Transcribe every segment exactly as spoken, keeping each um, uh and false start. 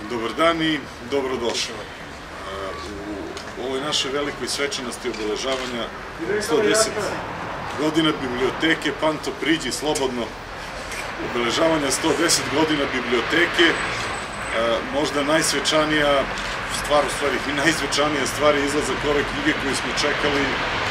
Dobar dan i dobrodošao. U ovoj našoj velikoj svečanosti obeležavanja sto deset godina biblioteke Panto priđi slobodno, obeležavanja sto deset godina biblioteke, možda najsvečanija stvar, u stvari i najsvečanija stvar je izlazak ove knjige koju smo čekali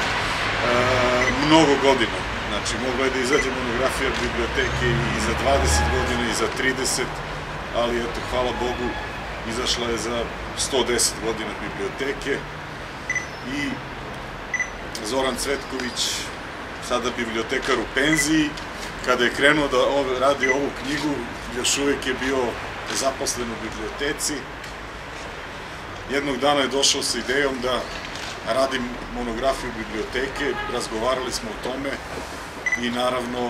mnogo godina. Znači, mogla je da izađe monografija biblioteke i za dvadeset godina i za trideset, ali eto, hvala Bogu, izašla je za sto deset godina biblioteke i Zoran Cvetković, sada bibliotekar u penziji, kada je krenuo da radi ovu knjigu, još uvek je bio zaposlen u biblioteci. Jednog dana je došao sa idejom da radim monografiju biblioteke, razgovarali smo o tome i naravno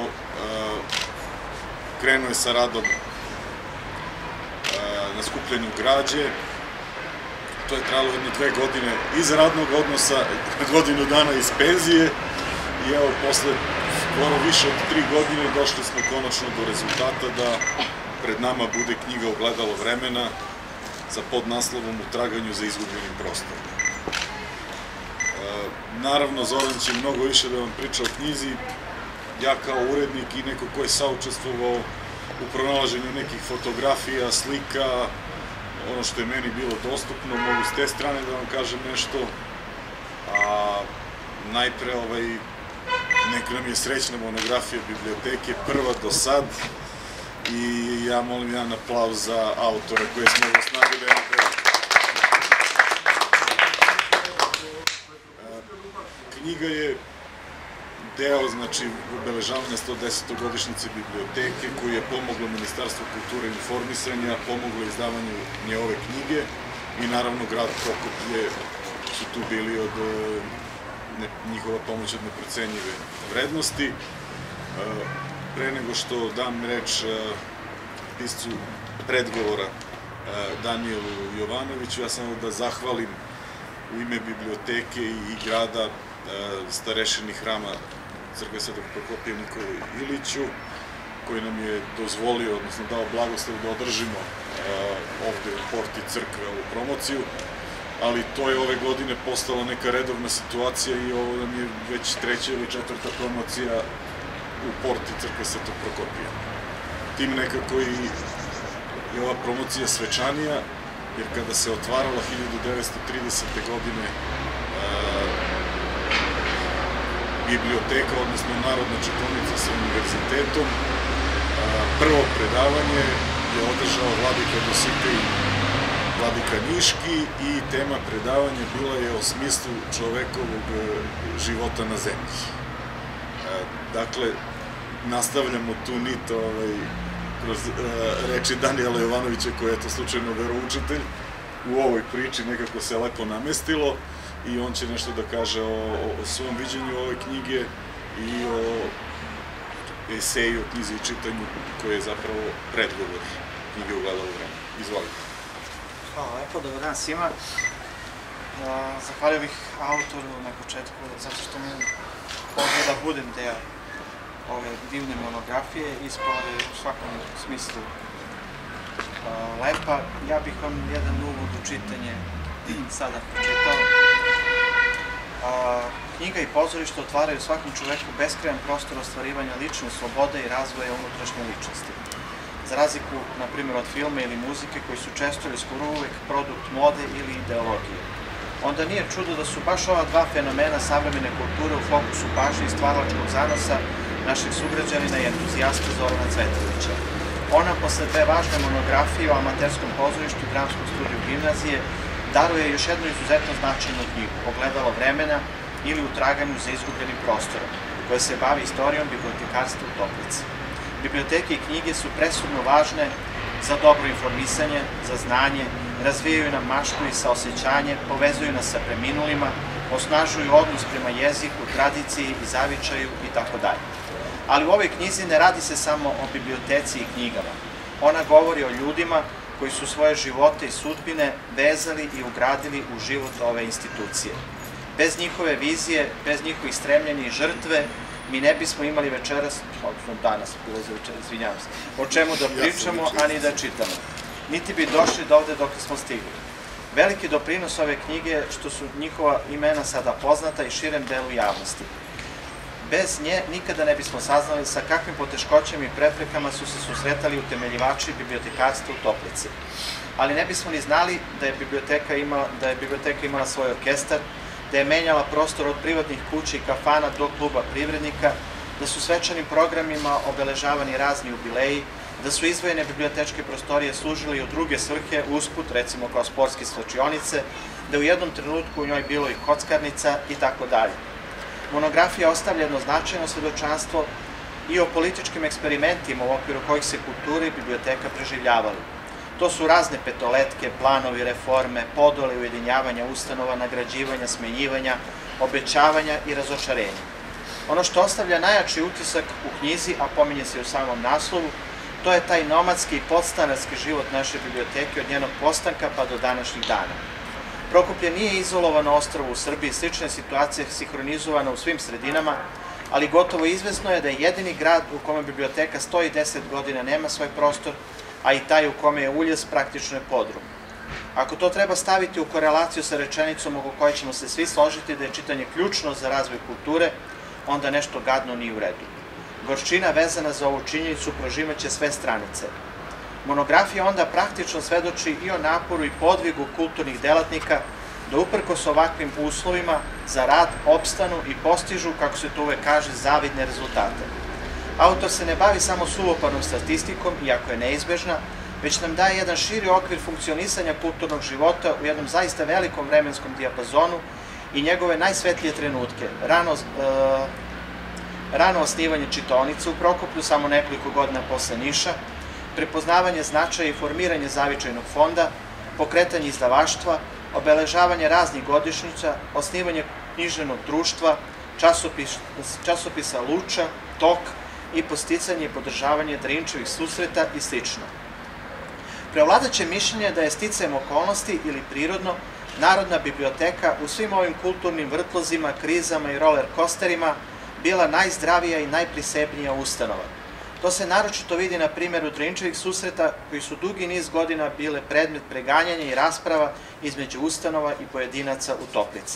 krenuo je sa radom na skupljanju građe. To je trajalo jedno dve godine iz radnog odnosa, godinu dana iz penzije i evo posle skoro više od tri godine došli smo konačno do rezultata da pred nama bude knjiga Ogledalo vremena sa podnaslovom U traganju za izgubljenim prostorom. Naravno, Zoran će mnogo više da vam priča o knjizi. Ja kao urednik i neko ko je saučestvovao u pronalaženju nekih fotografija, slika, ono što je meni bilo dostupno, mogu s te strane da vam kažem nešto. A najpre, neka nam je srećna monografija biblioteke, prva do sad, i ja molim jedan aplauz za autora koje smo osnagili na kraju. Knjiga je deo, znači, obeležavanja sto desete godišnjice biblioteke, koju je pomoglo Ministarstvo kulture i informisanja, pomoglo izdavanju nje ove knjige i naravno grad Prokuplje su tu bili od njihova pomoć od neprocenjive vrednosti. Pre nego što dam reč piscu predgovora Danijelu Jovanoviću, ja samo da zahvalim u ime biblioteke i grada starešini hrama Crkve Svetog Prokopija Nikoli Iliću, koji nam je dozvolio, odnosno dao blagoslov da održimo ovde u porti crkve ovu promociju, ali to je ove godine postala neka redovna situacija i ovo nam je već treća ili četvrta promocija u porti crkve Svetog Prokopija. Tim nekako i je ova promocija svečanija, jer kada se otvarala hiljadu devetsto tridesete godine biblioteka, odnosno Narodna čitaonica sa univerzitetom, prvo predavanje je održao vladika Dositej Vladika Niški i tema predavanja bila je o smislu čovekovog života na zemlji. Dakle, nastavljamo tu nit kroz reči Danijela Jovanovića, koji je to slučajno veroučitelj. U ovoj priči nekako se lepo namestilo i on će nešto da kaže o svom viđenju ove knjige i o eseju, o knjizi i čitanju, koji je zapravo predgovor knjige Ogledalo vremena. Izvolite. Hvala lepo, dobar dan svima. Zahvalio bih autoru na početku, zato što mi pozvao da budem deo ove divne monografije, ispala je u svakom smislu lepa. Ja bih vam jedan uvod u čitanje sada pročitao. Knjiga i pozorište otvaraju svakom čoveku beskrajan prostor ostvarivanja lične slobode i razvoja unutrašnje ličnosti. Za razliku, na primjer, od filma ili muzike, koji su često ili skoro uvek produkt mode ili ideologije. Onda nije čudo da su baš ova dva fenomena savremene kulture u fokusu pažnje i stvaralačkog zanosa naših sugrađanina i entuzijasta Zorana Cvetkovića. Ona, posle dve važne monografije o amaterskom pozorištu i dramskom studiju gimnazije, daruje još jednu izuzetno značajnu knjigu, Ogledalo vremena ili U traganju za izgubljenim prostorom, koja se bavi istorijom bibliotekarstva u Toplici. Biblioteke i knjige su presudno važne za dobro informisanje, za znanje, razvijaju nam maštu i saosećanje, povezuju nas sa preminulima, osnažuju odnos prema jeziku, tradiciji i zavičaju itd. Ali u ovoj knjizi ne radi se samo o biblioteci i knjigama. Ona govori o ljudima koji su svoje živote i sudbine vezali i ugradili u život ove institucije. Bez njihove vizije, bez njihovih stremljenja i žrtve, mi ne bismo imali večeras, odnosno danas, bilo za večeras, izvinjavam se, o čemu da pričamo, a ni da čitamo. niti bi došli do ovde dok smo stigli. Veliki doprinos ove knjige je što su njihova imena sada poznata i širem delu javnosti. Bez nje nikada ne bismo saznali sa kakvim poteškoćama i preprekama su se susretali utemeljivači bibliotekarstva u Toplici. Ali ne bismo ni znali da je biblioteka imala, da je biblioteka imala svoj orkestar, da je menjala prostor od privatnih kuća i kafana do kluba privrednika, da su svečanim programima obeležavani razni jubileji, da su izdvojene bibliotečke prostorije služile i u druge svrhe, usput, recimo kao sportske svlačionice, da u jednom trenutku u njoj bilo i kockarnica i tako dalje. Monografija ostavlja jedno značajno svedočanstvo i o političkim eksperimentima u okviru kojih se kultura i biblioteka preživljavali. To su razne petoletke, planovi, reforme, podole ujedinjavanja ustanova, nagrađivanja, smenjivanja, obećavanja i razočarenja. Ono što ostavlja najjači utisak u knjizi, a pominje se u samom naslovu, to je taj nomadski i podstanarski život naše biblioteke od njenog postanka pa do današnjih dana. Prokuplje nije izolovano ostrvo u Srbiji, slična situacija je sinhronizovana u svim sredinama, ali gotovo izvesno je da je jedini grad u kome biblioteka stoji deset godina nema svoj prostor, a i taj u kome je uljes praktično je podrum. Ako to treba staviti u korelaciju sa rečenicom oko koje ćemo se svi složiti da je čitanje ključno za razvoj kulture, onda nešto gadno nije u redu. Gorčina vezana za ovu činjenicu prožimaće sve stranice. Monografija onda praktično svedoči i o naporu i podvigu kulturnih delatnika da uprkos ovakvim uslovima za rad opstanu i postižu, kako se to uvek kaže, zavidne rezultate. Autor se ne bavi samo suvoparnom statistikom, iako je neizbežna, već nam daje jedan širi okvir funkcionisanja kulturnog života u jednom zaista velikom vremenskom dijapazonu i njegove najsvetlije trenutke. Rano, e, rano osnivanje čitaonica u Prokuplju, samo nekoliko godina posle Niša, prepoznavanje značaja i formiranje zavičajnog fonda, pokretanje izdavaštva, obeležavanje raznih godišnjica, osnivanje književnog društva, časopis, časopisa Luča, Tok i posticanje i podržavanje Drinčevih susreta i sl. Preovladaće mišljenje da je sticajem okolnosti ili prirodno Narodna biblioteka u svim ovim kulturnim vrtlozima, krizama i roller coasterima bila najzdravija i najprisebnija ustanova. To se naročito vidi na primjeru Drinčevih susreta, koji su dugi niz godina bile predmet preganjanja i rasprava između ustanova i pojedinaca u Toplici.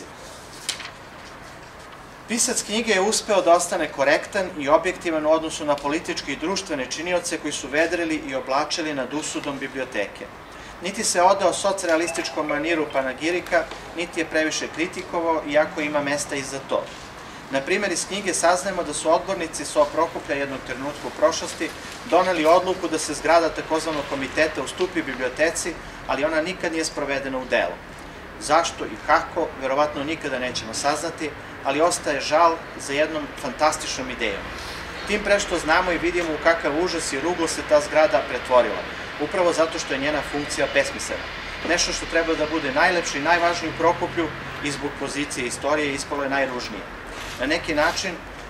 Pisac knjige je uspeo da ostane korektan i objektivan u odnosu na političke i društvene činioce koji su vedrili i oblačili nad usudom biblioteke. Niti se odao socrealističkom maniru panagirika, niti je previše kritikovao, iako ima mesta i za to. Na primjer, iz knjige saznajemo da su odbornici S O Prokuplja jednog trenutka u prošlosti doneli odluku da se zgrada takozvanog komiteta ustupi biblioteci, ali ona nikad nije sprovedena u delo. Zašto i kako, verovatno nikada nećemo saznati, ali ostaje žal za jednom fantastičnom idejom. Tim pre što znamo i vidimo u kakav užas i ruglo se ta zgrada pretvorila, upravo zato što je njena funkcija besmislena. Nešto što treba da bude najlepše i najvažnije u Prokuplju i zbog pozicije i istorije ispalo je najružnije. Na neki način,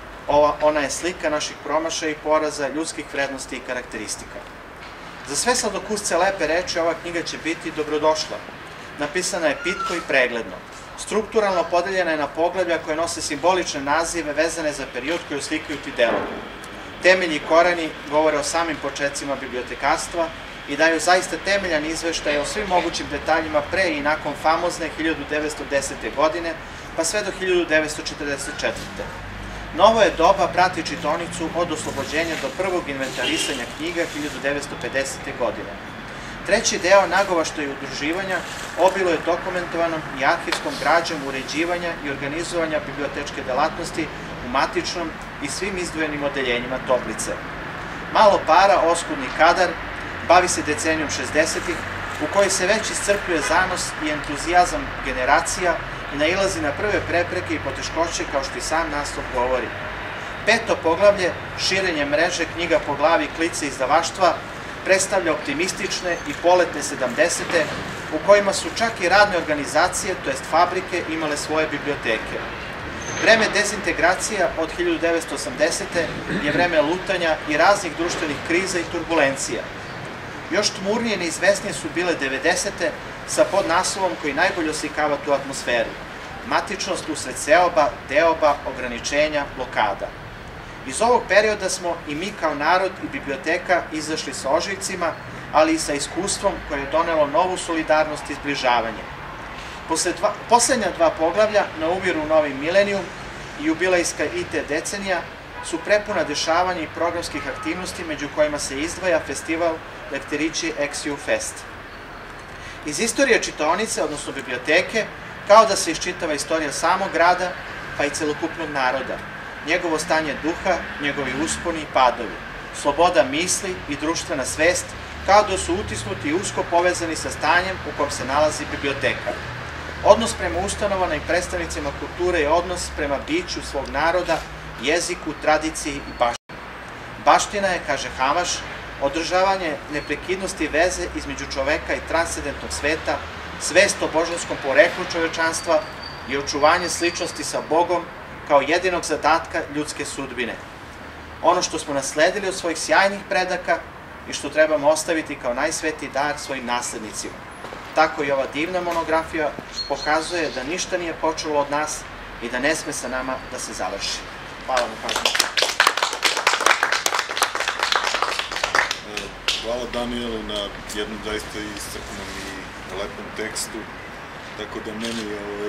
ona je slika naših promašaja i poraza, ljudskih vrednosti i karakteristika. Za sve sladokusce lepe reči, ova knjiga će biti dobrodošla. Napisana je pitko i pregledno. Strukturalno podeljena je na poglavlja koje nose simbolične nazive vezane za period koji oslikaju ti delovi. Temelji i koreni govore o samim početcima bibliotekarstva i daju zaista temeljan izveštaj o svim mogućim detaljima pre i nakon famozne hiljadu devetsto desete. godine, pa sve do hiljadu devetsto četrdeset četvrte. Novo je doba prati čitaonicu od oslobođenja do prvog inventarisanja knjiga hiljadu devetsto pedesete. godine. Treći deo nagovašta i udruživanja obilo je dokumentovanom i arhivskom građom uređivanja i organizovanja bibliotečke delatnosti u matičnom i svim izdvojenim odeljenjima Toplice. Malo para, oskudni kadar, bavi se decenijom šezdesetih, u kojoj se već iscrpljuje zanos i entuzijazam generacija i nailazi na prve prepreke i poteškoće, kao što i sam naslov govori. Peto poglavlje, širenje mreže knjiga po glavi klice izdavaštva, predstavlja optimistične i poletne sedamdesete, u kojima su čak i radne organizacije, to jest fabrike, imale svoje biblioteke. Vreme dezintegracija od hiljadu devetsto osamdesete. je vreme lutanja i raznih društvenih kriza i turbulencija. Još tmurnije i neizvesnije su bile devedesete sa podnaslovom koji najbolje oslikava tu atmosferu. Matičnost usred seoba, deoba, ograničenja, blokada. Iz ovog perioda smo i mi kao narod i biblioteka izašli sa ožiljcima, ali i sa iskustvom koje je donelo novu solidarnost i zbližavanje. Poslednja dva poglavlja, Na uviru u novi milenijum i jubilejska I T decenija, su prepuna dešavanja i programskih aktivnosti, među kojima se izdvaja festival Lekterići Exiu Fest. Iz istorije čitaonice, odnosno biblioteke, kao da se iščitava istorija samog grada, pa i celokupnog naroda, njegovo stanje duha, njegovi usponi i padovi, sloboda misli i društvena svest, kao da su utisnuti i usko povezani sa stanjem u kom se nalazi biblioteka. Odnos prema ustanovama i predstavnicima kulture je odnos prema biću svog naroda, jeziku, tradiciji i baštini. Baština je, kaže Hamaš, održavanje neprekidnosti veze između čoveka i transcendentnog sveta, svest o božanskom poreklu čovečanstva i očuvanje sličnosti sa Bogom kao jedinog zadatka ljudske sudbine. Ono što smo nasledili od svojih sjajnih predaka i što trebamo ostaviti kao najsvetiji dar svojim naslednicima. Tako i ova divna monografija pokazuje da ništa nije počelo od nas i da ne sme sa nama da se završi. Hvala vam pažnju. Hvala Danijelu na jednom zaista iscrpnom i lepom tekstu, tako da meni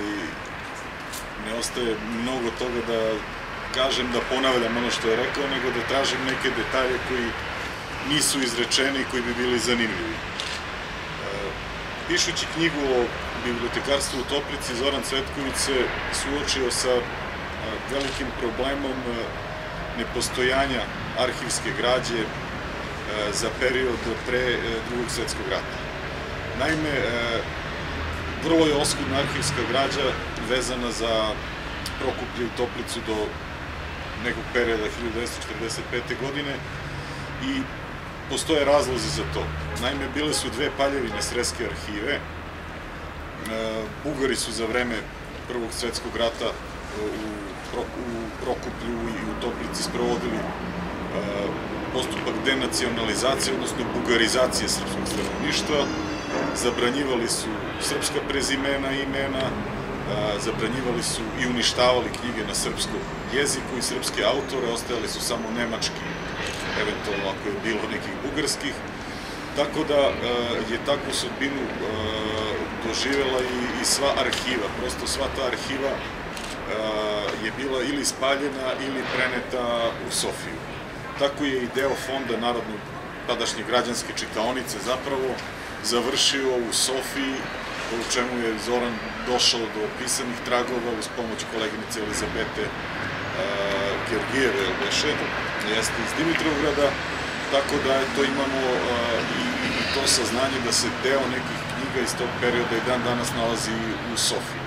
ne ostaje mnogo toga da kažem, da ponavljam ono što je rekao, nego da tražim neke detalje koji nisu izrečeni i koji bi bili zanimljivi. Pišući knjigu o bibliotekarstvu u Toplici, Zoran Cvetković se suočio sa velikim problemom nepostojanja arhivske građe za period pre Drugog svetskog rata. Naime, vrlo je oskudna arhivska građa vezana za Prokuplje i Toplicu do nekog perioda hiljadu devetsto četrdeset pete. godine i postoje razlozi za to. Naime, bile su dve paljevine Sreske arhive. Bugari su za vreme Prvog svetskog rata u Prokuplju i u Toplici sprovodili postupak denacionalizacije, odnosno bugarizacije srpskog stanovništva. Zabranjivali su srpska prezimena i imena, zabranjivali su i uništavali knjige na srpskom jeziku i srpske autore, ostajali su samo nemački, eventualno ako je bilo nekih bugarskih. Tako da je takvu sudbinu doživjela i sva arhiva. Prosto sva ta arhiva je bila ili spaljena ili preneta u Sofiju. Tako je i deo fonda Narodne tadašnje građanske čitaonice zapravo završio u Sofiji, u čemu je Zoran došao do pisanih tragova uz pomoć koleginice Elizabete Georgijeve, jeste iz Dimitrovgrada, tako da to imamo i to saznanje da se deo nekih knjiga iz tog perioda i dan danas nalazi u Sofiji.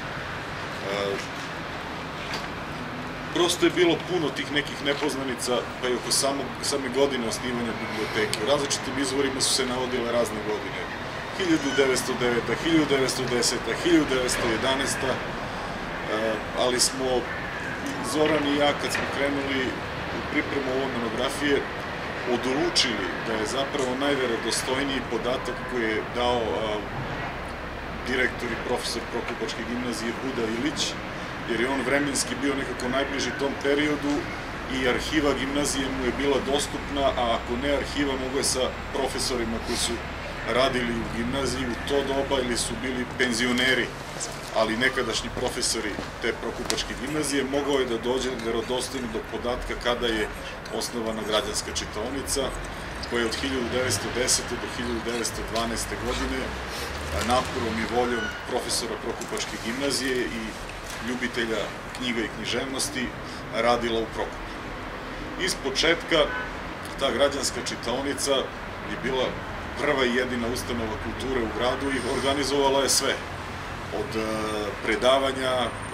Prosto je bilo puno tih nekih nepoznanica, pa i oko same godine osnivanja biblioteke. U različitim izvorima su se navodile razne godine. hiljadu devetsto deveta, hiljadu devetsto deseta, hiljadu devetsto jedanaesta. Ali smo, Zoran i ja, kad smo krenuli u pripremu ove monografije, odlučili da je zapravo najverodostojniji podatak koji je dao direktor i profesor Prokupačke gimnazije Buda Ilić, jer je on vremenski bio nekako najbliži tom periodu i arhiva gimnazije mu je bila dostupna, a ako ne arhiva, mogo je sa profesorima koji su radili u gimnaziji u to doba ili su bili penzioneri, ali nekadašnji profesori te Prokupačke gimnazije, mogao je da dođe verodostojno do podatka kada je osnovana građanska čitaonica, koja je od hiljadu devetsto desete. do hiljadu devetsto dvanaeste. godine naporom i voljom profesora Prokupačke gimnazije i ljubitelja knjiga i književnosti radila u Prokuplju. Iz početka ta građanska čitaonica je bila prva i jedina ustanova kulture u gradu i organizovala je sve. Od predavanja,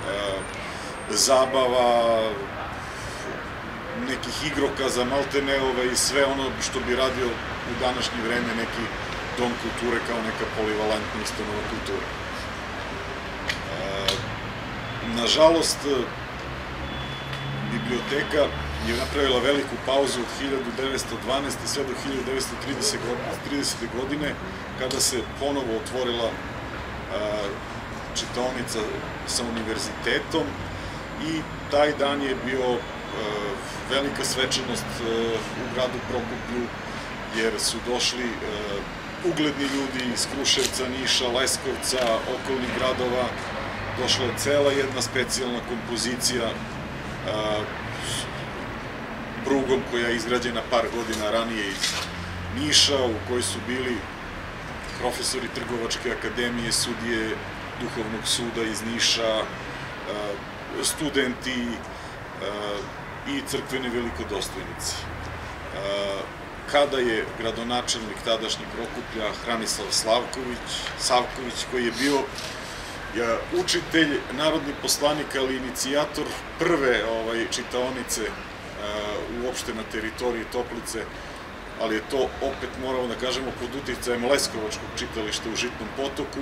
zabava, nekih igrokaza, malteneove i sve ono što bi radio u današnje vreme neki dom kulture kao neka polivalentna ustanova kulture. Nažalost, biblioteka je napravila veliku pauzu od hiljadu devetsto dvanaeste. sve do hiljadu devetsto tridesete. godine, kada se ponovo otvorila čitaonica sa univerzitetom i taj dan je bio velika svečanost u gradu Prokuplju jer su došli ugledni ljudi iz Kruševca, Niša, Leskovca, okolnih gradova. Došla je cela jedna specijalna kompozicija prugom koja je izgrađena par godina ranije iz Niša, u kojoj su bili profesori Trgovačke akademije, sudije Duhovnog suda iz Niša, studenti i crkveni velikodostojnici. Kada je gradonačelnik tadašnjeg Prokuplja Hranislav Savković, koji je bio učitelj, narodni poslanik, ali inicijator prve čitaonice uopšte na teritoriji Toplice, ali je to, opet moramo da kažemo, pod uticajem Leskovačkog čitališta u Žitnom Potoku,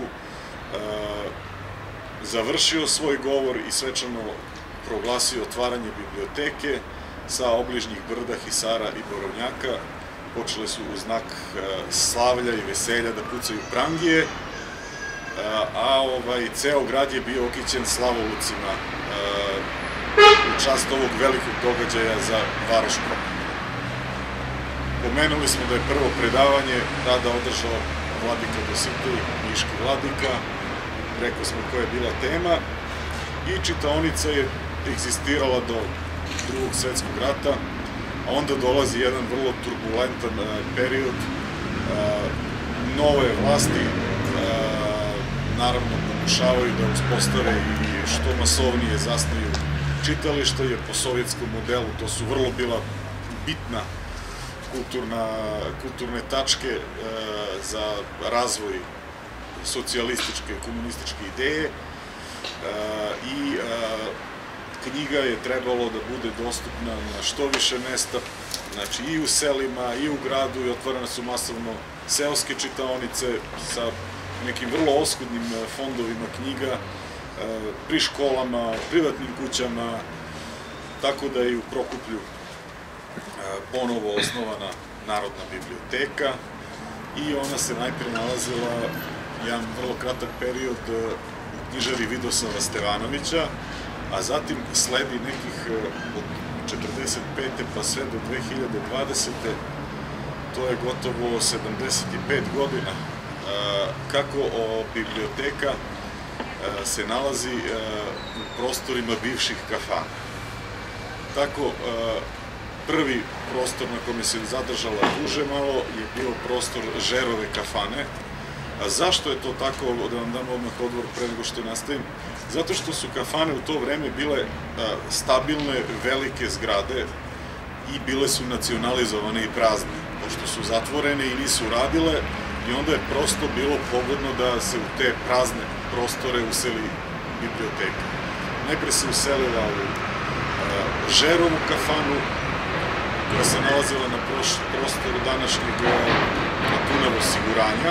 završio svoj govor i svečano proglasio otvaranje biblioteke sa obližnjih brda, Hisara i Borovnjaka. Počele su u znak slavlja i veselja da pucaju prangije, a ceo grad je bio okićen slavovucima u čast ovog velikog događaja za varoš Prokuplje. Pomenuli smo da je prvo predavanje rada održao vladika Dositej, niški vladika, rekao smo koja je bila tema, i čitaonica je egzistirala do Drugog svetskog rata, a onda dolazi jedan vrlo turbulentan period. Nove vlasti naravno pokušavaju da uspostave i što masovnije zasnuju čitališta, jer po sovjetskom modelu to su vrlo bila bitna kulturne tačke za razvoj socijalističke, komunističke ideje, i knjiga je trebalo da bude dostupna na što više mesta, znači i u selima, i u gradu, i otvorene su masovno seoske čitaonice sa nekim vrlo oskudnim fondovima knjiga, pri školama, privatnim kućama, tako da je u Prokuplju ponovo osnovana Narodna biblioteka i ona se najpre nalazila jedan vrlo kratak period u knjižari Vidosava Stevanovića, a zatim sledi nekih od četrdeset pete pa sve do dve hiljade dvadesete. To je gotovo sedamdeset pet godina kako biblioteka se nalazi u prostorima bivših kafana. Tako, prvi prostor na kome se zadržala duže malo je bio prostor Žerove kafane. A zašto je to tako, da vam dam odmah odgovor pre nego što nastavim? Zato što su kafane u to vreme bile stabilne, velike zgrade i bile su nacionalizovane i prazne, pošto su zatvorene i nisu radile, i onda je prosto bilo pogodno da se u te prazne prostore useli biblioteka. Najpre se uselila u Žerovu kafanu, koja se nalazila na prostoru današnjeg Dunav osiguranja.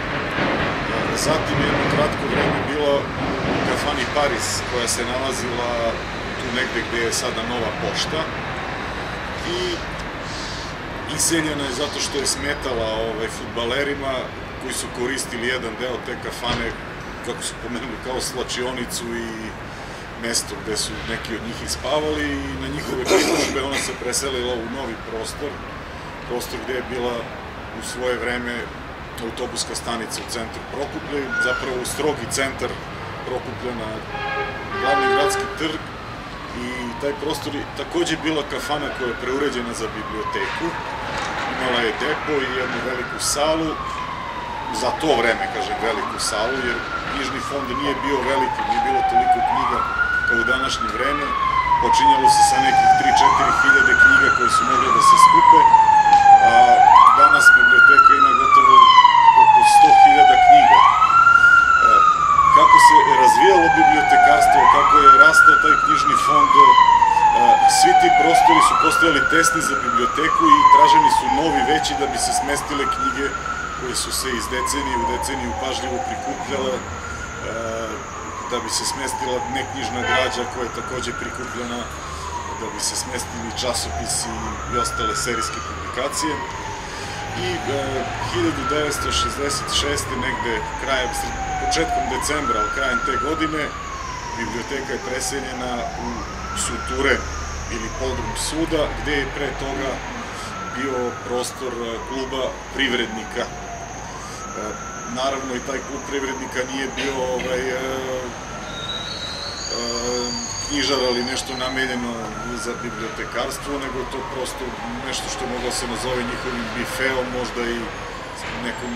Zatim jedno kratko vreme bila u kafani Paris, koja se nalazila tu negde gde je sada Nova pošta, i iseljena je zato što je smetala fudbalerima koji su koristili jedan deo te kafane, kako su pomenuli, kao slačionicu i mesto gde su neki od njih ispavali, i na njihove pritužbe ona se preselila u novi prostor, prostor gde je bila u svoje vreme autobuska stanica u centru Prokuplja, zapravo strogi centar Prokuplja na glavni gradski trg, i taj prostor je takođe bila kafana koja je preuređena za biblioteku. Imala je depo i jednu veliku salu, za to vreme, kažem, veliku salu, jer knjižni fond nije bio veliki, nije bilo toliko knjiga kao u današnje vreme. Počinjalo se sa nekih tri do četiri hiljade knjiga koje su mogle da se skupe, a danas biblioteka ima gotovo oko sto hiljada knjiga. Kako se razvijalo bibliotekarstvo, kako je rastao taj knjižni fond, svi ti prostori su postojali tesni za biblioteku i traženi su novi, veći, da bi se smestile knjige koje su se iz decenije u deceniju pažljivo prikupljale, da bi se smestila neknjižna građa koja je takođe prikupljena, da bi se smestili časopisi i ostale serijske publikacije. I hiljadu devetsto šezdeset šeste. negde krajem, početkom decembra, ali krajem te godine, biblioteka je preseljena u suture ili podrum suda, gde je pre toga bio prostor kluba privrednika. Naravno, i taj klub privrednika nije bio ovaj, knjižar, ali nešto namenjeno za bibliotekarstvo, nego to prosto nešto što je moglo se nazove njihovim bifeom, možda i nekom,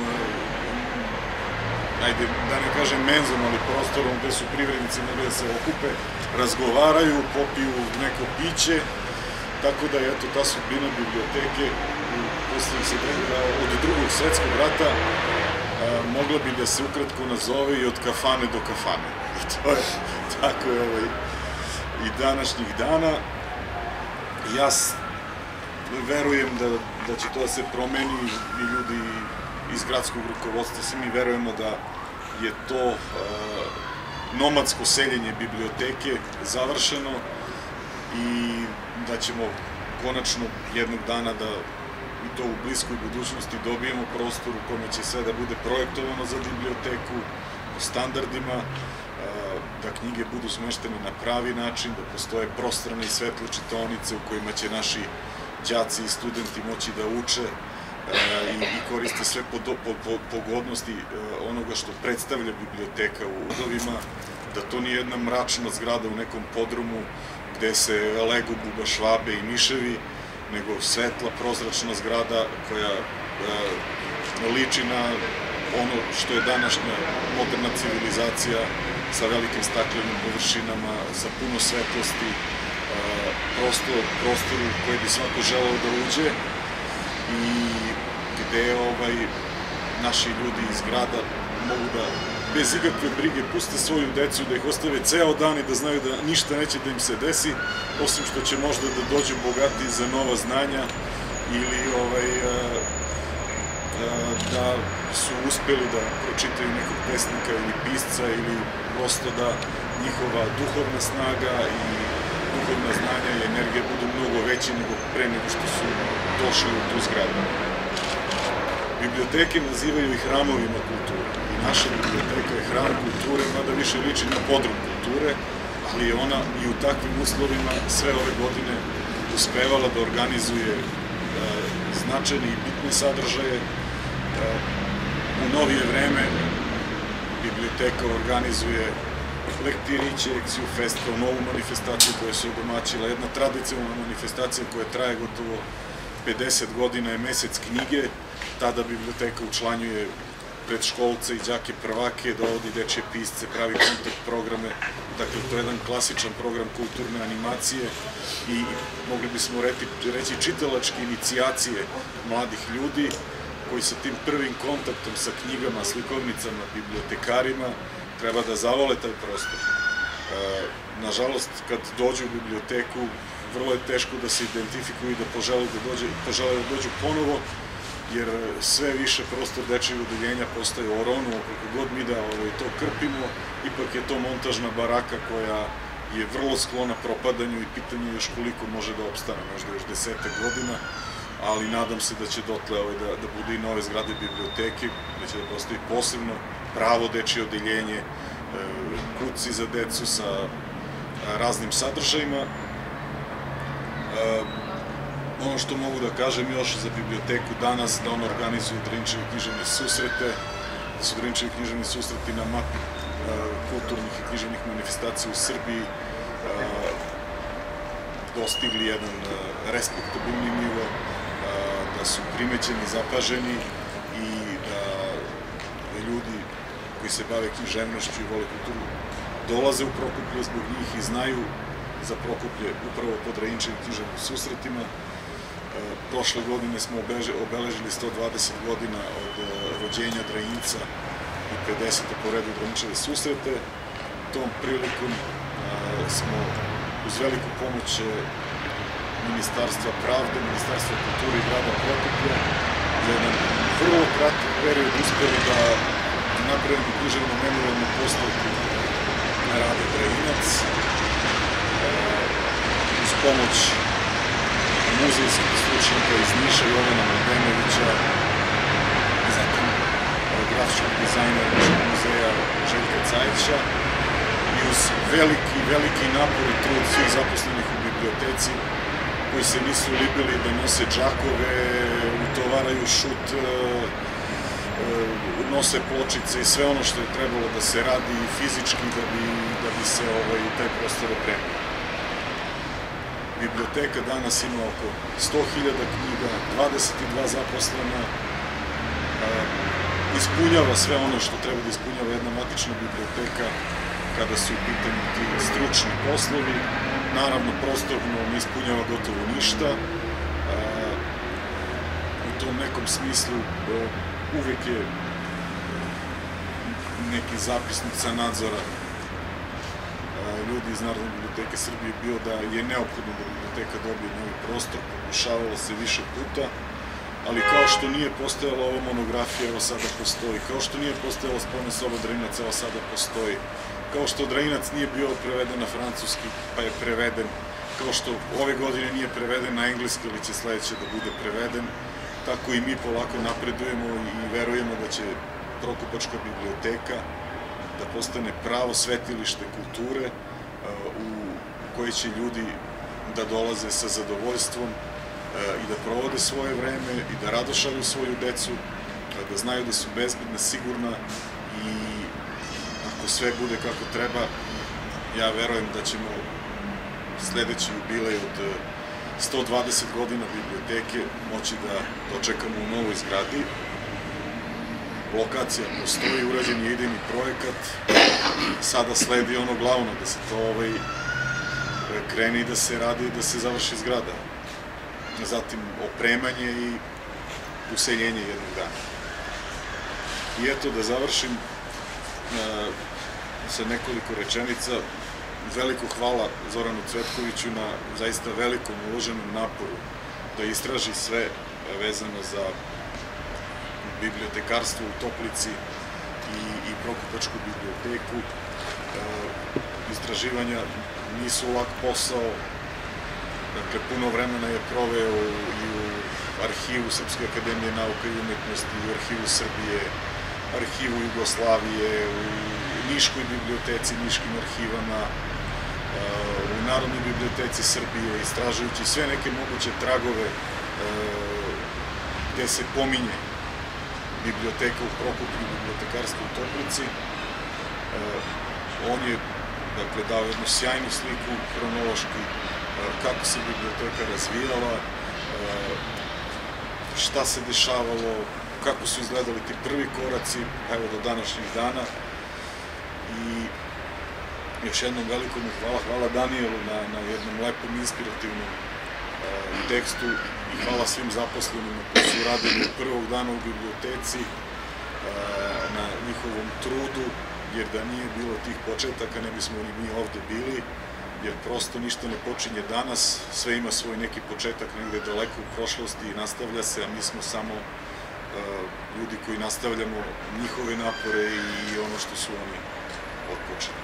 ajde, da ne kažem menzom, ali prostorom gde su privrednici mogli da se okupe, razgovaraju, popiju neko piće, tako da je, eto, ta sudbina biblioteke u poslednjih sedamdesetih godina od drugog svetskog rata mogla bi da se ukratko nazove i od kafane do kafane. To je, tako je ovaj, i današnjih dana. Ja verujem da, da će to da se promeni i ljudi iz gradskog rukovodstva, svi mi verujemo da je to uh, nomadsko seljenje biblioteke završeno i da ćemo konačno jednog dana da i to u bliskoj budućnosti dobijemo prostor u kome će sve da bude projektovano za biblioteku, u standardima, da knjige budu smeštene na pravi način, da postoje prostrane i svetle čitaonice u kojima će naši đaci i studenti moći da uče i koriste sve pogodnosti onoga što predstavlja biblioteka u udovima, da to nije jedna mračna zgrada u nekom podrumu gde se legu bubašvabe i miševi, nego svetla, prozračna zgrada koja liči na ono što je današnja moderna civilizacija sa velikim staklenim površinama, sa puno svetlosti, prostoru koji bi svako želeo da uđe i gde naši ljudi iz grada mogu da bez ikakve brige puste svoju decu, da ih ostave ceo dan i da znaju da ništa neće da im se desi, osim što će možda da dođu bogati za nova znanja ili da su uspeli da pročitaju nekog pesnika ili pisca ili prosto da njihova duhovna snaga i duhovna znanja i energija budu mnogo veći nego pre nego što su došli u tu zgradu. Biblioteke nazivaju i hramovima kulture. I naša biblioteka je hram kulture, mada više liči na podrum kulture, ali je ona i u takvim uslovima sve ove godine uspevala da organizuje značajne i bitne sadržaje. U novije vreme biblioteka organizuje lektiriće, Ekciju Fest kao novu manifestaciju koja se odomaćila. Jedna tradicionalna manifestacija koja traje gotovo pedeset godina je Mesec knjige. Tada biblioteka učlanjuje predškolce i đake prvake, dovodi dečje pisce, pravi kontakt programe. Dakle, to je jedan klasičan program kulturne animacije i mogli bismo reći čitalačke inicijacije mladih ljudi koji sa tim prvim kontaktom sa knjigama, slikovnicama, bibliotekarima treba da zavole taj prostor. Nažalost, kad dođu u biblioteku, vrlo je teško da se identifikuju i da požele da dođu ponovo, jer sve više prostor dečjeg odeljenja postaje oronu, kako god mi da to krpimo, ipak je to montažna baraka koja je vrlo sklona propadanju i pitanje još koliko može da opstane, možda još desetak godina, ali nadam se da će dotle da bude i nove zgrade biblioteke, da će da postoji posebno pravo dečje odeljenje, kuci za decu sa raznim sadržajima. Ono što mogu da kažem još za biblioteku danas, da ona organizuje Drinčevi književne susrete, da su Drinčevi književni susreti na mapi kulturnih i književnih manifestacija u Srbiji dostigli jedan respektabilni nivo, da su primećeni, zapaženi i da ljudi koji se bave književnošću i vole kulturu dolaze u Prokuplje zbog njih i znaju za Prokuplje upravo pod Drinčevim književnim susretima. Prošle godine smo obeležili sto dvadeset godina od rođenja Drajinca i pedesete po redu Drinčeve susrete. Tom prilikom smo uz veliku pomoć Ministarstva pravde, Ministarstva kulture i grada Prokuplja za jedan vrlo kratak period uspeli da napravimo književno memorijalnu postavku na Rade Drajinac uz pomoć muzejskih stručnjaka iz Niša, Jovana Mladenovića, zatim grafičkog dizajnera muzeja Željka Cajića i uz veliki, veliki napor i trud svih zaposlenih u biblioteci koji se nisu libili da nose džakove, utovaraju šut, nose pločice i sve ono što je trebalo da se radi fizički da bi se taj prostor opremio. Biblioteka danas ima oko sto hiljada knjiga, dvadeset dva zaposlena, ispunjava sve ono što treba da ispunjava jedna matična biblioteka kada su u pitanju ti stručni poslovi. Naravno, prostorno ne ispunjava gotovo ništa. U tom nekom smislu uvek je neki zapisnik sa nadzora ljudi iz Narodne biblioteke Srbije bio da je neophodno da biblioteka dobije novi prostor, pokušavalo se više puta, ali kao što nije postojala ova monografija, evo sada postoji, kao što nije postojala spomen soba Drinac, evo sada postoji, kao što Drinac nije bio preveden na francuski, pa je preveden, kao što ove godine nije preveden na engleski, ali će sledeće da bude preveden, tako i mi polako napredujemo i verujemo da će Prokupačka biblioteka da postane pravo svetilište kulture u koje će ljudi da dolaze sa zadovoljstvom i da provode svoje vreme i da radošalju svoju decu, da znaju da su bezbedna, sigurna i ako sve bude kako treba, ja verujem da ćemo sledeći jubilej od sto dvadeset godina biblioteke moći da dočekamo u novoj zgradi. Lokacija postoji, urađen je idejni projekat, sada sledi ono glavno, da se to krene i da se radi i da se završi zgrada. Zatim opremanje i useljenje jednog dana. I eto, da završim sa nekoliko rečenica. Veliko hvala Zoranu Cvetkoviću na zaista velikom uloženom naporu da istraži sve vezano za bibliotekarstvo u Toplici i Prokupačku biblioteku. Istraživanja nisu lak posao, dakle puno vremena je proveo i u arhivu Srpske akademije nauka i umetnosti, i u arhivu Srbije, arhivu Jugoslavije, u Niškoj biblioteci, Niškim arhivama, u Narodnoj biblioteci Srbije, istražujući sve neke moguće tragove gde se pominje biblioteka u Prokuplju, bibliotekarstvo u Toplici. On je dao jednu sjajnu sliku hronološki kako se biblioteka razvijala, šta se dešavalo, kako su izgledali ti prvi koraci, evo do današnjeg dana. I još jednom velikom hvala, hvala Danijelu na jednom lepom, inspirativnom tekstu i hvala svim zaposlenima koji su radili od prvog dana u biblioteci na njihovom trudu, jer da nije bilo tih početaka ne bismo ni mi ovde bili, jer prosto ništa ne počinje danas, sve ima svoj neki početak negde daleko u prošlosti i nastavlja se, a mi smo samo ljudi koji nastavljamo njihove napore i ono što su oni otpočeli.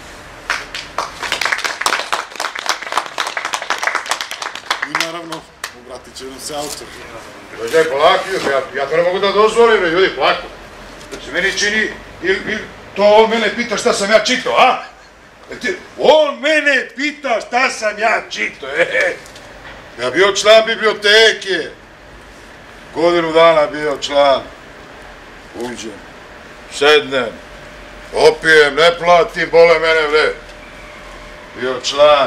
I naravno, obratit će nam se autor. Dođaj, polako, ja to ne mogu da dozvolim, ljudi, polako. Znači, meni čini, ili to on mene pita šta sam ja čitao, a? On mene pita šta sam ja čitao, e, ja bio član biblioteke, godinu dana bio član, uđem, sednem, opijem, ne platim, bole mene, bre, bio član,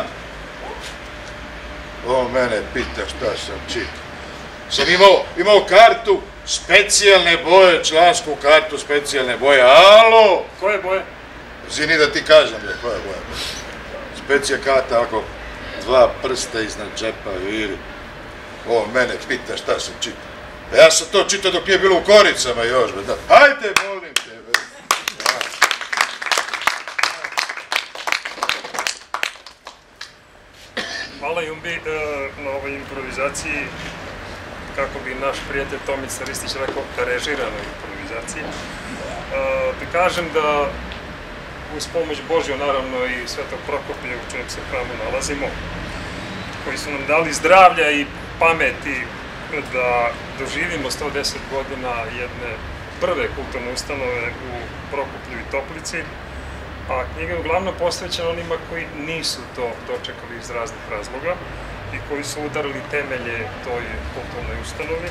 on mene pita šta sam čitao. Sam imao kartu, specijalne boje, člansku kartu, specijalne boje, alo! Koje boje? Zini da ti kažem, koje boje? Specija karta, ako dva prsta iznad džepa, vidi. On mene pita šta sam čitao. Ja sam to čitao dok nije bilo u koricama još, da. Hajde, molim te, bre. Hvala Jumbi na ovoj improvizaciji, kako bi naš prijatelj Tomica Ristić rekao, režiranoj improvizaciji. Da kažem da uz pomoć Božju, naravno i Svetog Prokoplja, u čijem se hramu nalazimo, koji su nam dali zdravlja i pameti da doživimo sto deset godina jedne prve kulturne ustanove u Prokuplju i Toplici, a knjiga je uglavnom posvećena onima koji nisu to dočekali iz raznih razloga. i koji su udarili temelje toj kulturnoj ustanovi.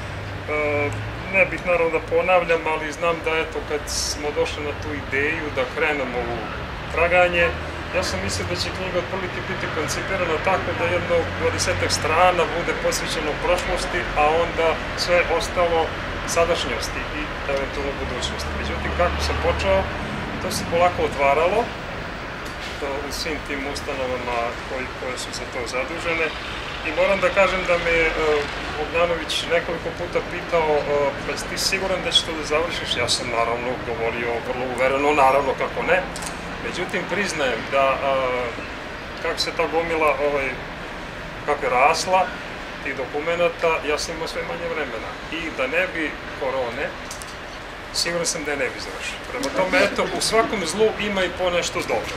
Ne bih naravno da ponavljam, ali znam da eto kad smo došli na tu ideju da krenemo u traganje, ja sam mislio da će knjiga otprilike biti koncipirana tako da jedno dvadesetak strana bude posvećeno prošlosti, a onda sve ostalo sadašnjosti i eventualno budućnosti. Međutim, kako sam počeo, to se polako otvaralo u svim tim ustanovama koje su za to zadužene. I moram da kažem da me Ognjanović nekoliko puta pitao, pa si ti siguran da ćeš to da završiš? Ja sam naravno govorio vrlo uvereno, naravno kako ne. Međutim, priznajem da kako se ta gomila, kako je rasla tih dokumenta, ja sam imao sve manje vremena. I da ne bi korone, siguran sam da je ne bi završio. Prema tome, eto, u svakom zlu ima i po nešto dobro.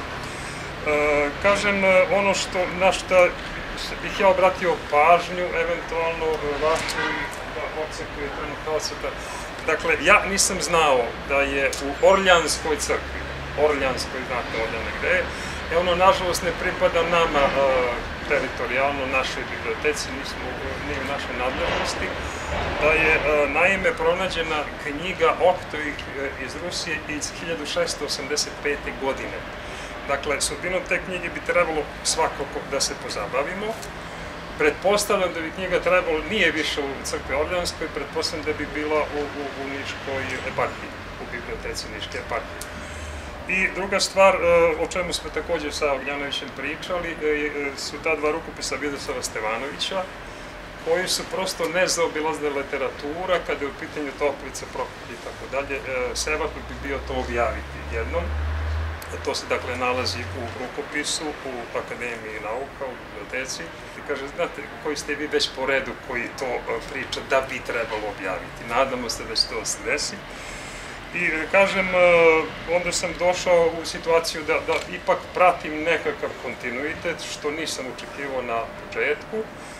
Kažem, ono što, na što bih ja obratio pažnju, eventualno vašu oceku i trenutno osveta. Dakle, ja nisam znao da je u Orljanskoj crkvi, Orljanskoj, znate Orljane gde je, e ono, nažalost, ne pripada nama teritorijalno, našoj biblioteci, nije u našoj nadležnosti, da je naime pronađena knjiga Oktoj iz Rusije iz hiljadu šeststo osamdeset pete. godine. Dakle, sudbinom te knjige bi trebalo svakako da se pozabavimo. Pretpostavljam da bi knjiga trebalo, nije više u crkvi Orljanskoj, pretpostavljam da bi bila u Niškoj eparhiji, u biblioteci Niške eparhije. I druga stvar, o čemu smo također sa Ognjanovićem pričali, su ta dva rukopisa Vidoslava Stevanovića, koji su prosto nezaobilazna literatura, kada je u pitanju Toplice, Prokuplje i tako dalje. Sevak bi bio to objaviti jednom. To se dakle nalazi u rukopisu, u Akademiji nauka, u biblioteci. I kaže, znate, koji ste vi već po redu koji to priča da bi trebalo objaviti. Nadamo se da će to se desi. I kažem, onda sam došao u situaciju da ipak pratim nekakav kontinuitet, što nisam očekivao na početku.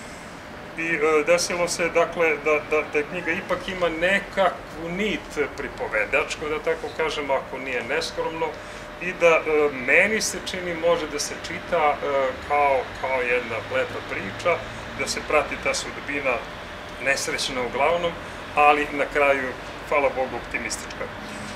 I desilo se, dakle, da knjiga ipak ima nekakvu nit pripovedačku, da tako kažem, ako nije neskromno, i da meni se čini može da se čita kao jedna lepa priča, da se prati ta sudbina nesrećna uglavnom, ali na kraju, hvala Bogu, optimistička.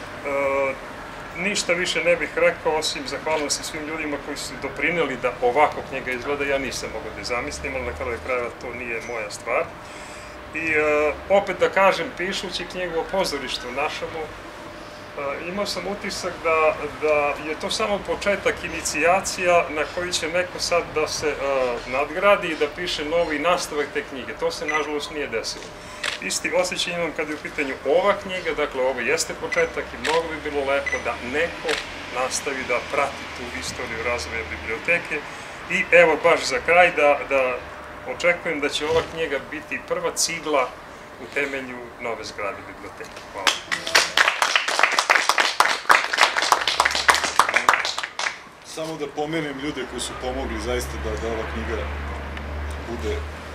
Ništa više ne bih rekao, osim zahvalnosti svim ljudima koji su doprineli da ovako knjiga izgleda. Ja nisam mogao da zamislim, ali na kraju krajeva to nije moja stvar. I opet da kažem, pišući knjigu o pozorištu našemu, imao sam utisak da je to samo početak, inicijacija na koji će neko sad da se nadgradi i da piše novi nastavak te knjige. To se, nažalost, nije desilo. Isti osjećaj imam kada je u pitanju ova knjiga, dakle, ovo jeste početak i mnogo bi bilo lepo da neko nastavi da prati tu istoriju razvoja biblioteke. I evo, baš za kraj, da očekujem da će ova knjiga biti prva cigla u temelju nove zgrade biblioteke. Hvala. Samo da pomenem ljude koji su pomogli zaista da ova knjiga bude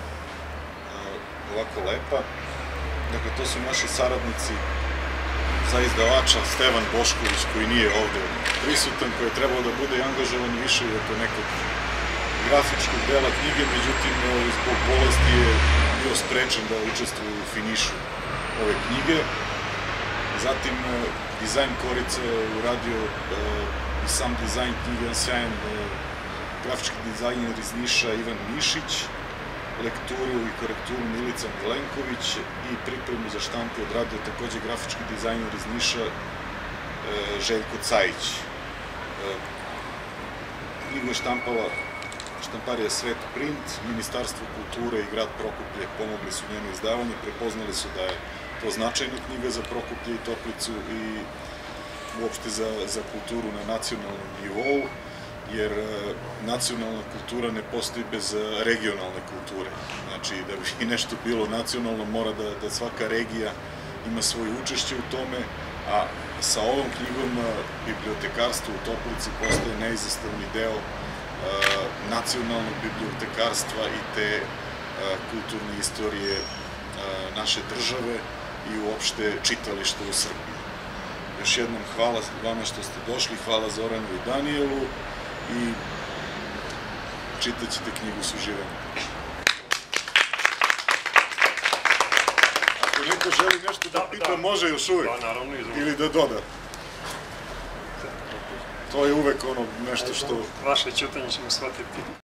ovako lepa. Dakle, to su naši saradnici za izdavača, Stevan Bošković, koji nije ovde prisutan, koji je trebao da bude angažovan više oko nekog grafičkog dela knjige, međutim, zbog bolesti je bio sprečen da učestvuje u finišu ove knjige. Zatim, dizajn korice uradio i sam dizajn knjige, jedan sjajan grafički dizajner iz Niša, Ivan Mišić, lekturu i korekturu Milica Milenković i pripremu za štampu odradio takođe grafički dizajner iz Niša, Željko Cajić. Knjigu je štampala štamparija Svet Print, Ministarstvo kulture i grad Prokuplje pomogli su njeno izdavanje, prepoznali su da je to značajna knjiga za Prokuplje i Toplicu i uopšte za kulturu na nacionalnom nivou, jer nacionalna kultura ne postoji bez regionalne kulture. Znači, da bi nešto bilo nacionalno, mora da svaka regija ima svoje učešće u tome, a sa ovom knjigom bibliotekarstvo u Toplici postaje neizostavni deo nacionalnog bibliotekarstva i te kulturne istorije naše države i uopšte čitališta u Srbiji. Još jednom hvala vama što ste došli, hvala Zoranu i Danijelu i čitat ćete knjigu s uživanjem. Ako neko želi nešto da pita, može još uvek. Da, naravno, izvolite. Ili da doda. To je uvek ono nešto što... Vaše ćutanje ćemo shvatiti.